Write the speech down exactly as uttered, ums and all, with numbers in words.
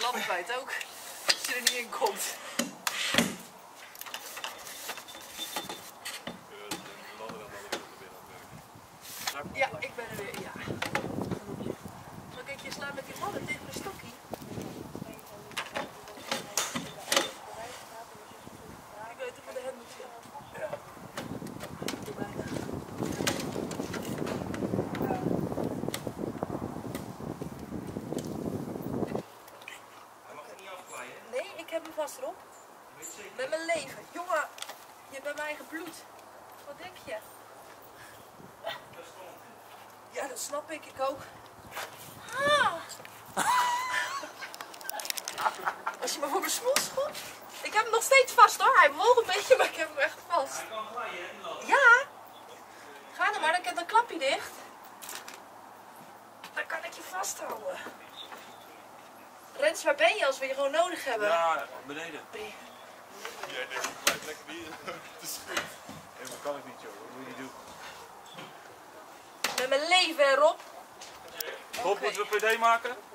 lamp kwijt ook. Als je er niet in komt. Ja, ik ben er weer, ja. Zal ik een keer slaan met die ballen tegen de stokkie? Ik weet het van de hand moet zien. Ja. Doe bijna. Hij mag er niet afglijden. Nee, ik heb hem vast erop. Met mijn leven. Jongen, je bent mijn eigen bloed. Wat denk je? Ja, dat snap ik. Ik ook. Ah. Als je me voor mijn smoel schopt. Ik heb hem nog steeds vast hoor. Hij wolt een beetje, maar ik heb hem echt vast. Hij kan glijden, hè? Die lat. Ja. Ga dan maar, dan heb een klapje dicht. Dan kan ik je vasthouden. Rens, waar ben je als we je gewoon nodig hebben? Ja, beneden. Jij denkt, ik blijf lekker hier. Het is goed. Nee, dat kan ik niet, joh. Wat moet je niet doen? Met mijn leven, Rob. Rob, moeten we P D maken?